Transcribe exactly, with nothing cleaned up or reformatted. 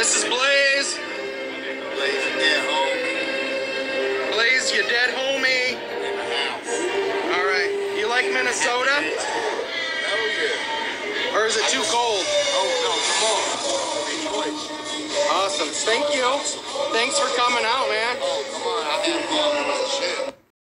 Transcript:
This is Blaze. Blaze, your dead homie. Blaze, your dead homie. In the house. All right. You like Minnesota? Hell yeah. Or is it too cold? Oh, no, come on. Detroit. Awesome. Thank you. Thanks for coming out, man. Oh, come on. I had fun. It was a shit.